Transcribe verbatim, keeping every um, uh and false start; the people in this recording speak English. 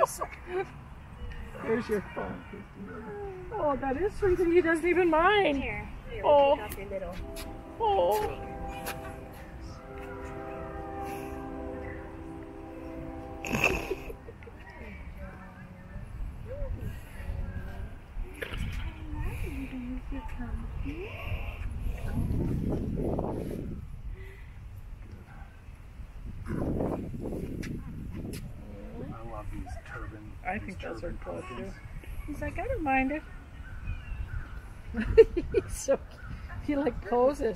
you a second. Here's your phone. Oh, that is sweet, and he doesn't even mind. Here, here, Oh. take off your little. Oh. I love these turban. I these think those are turban cool too. pumpkins. He's like, I don't mind it. He's so, he like poses.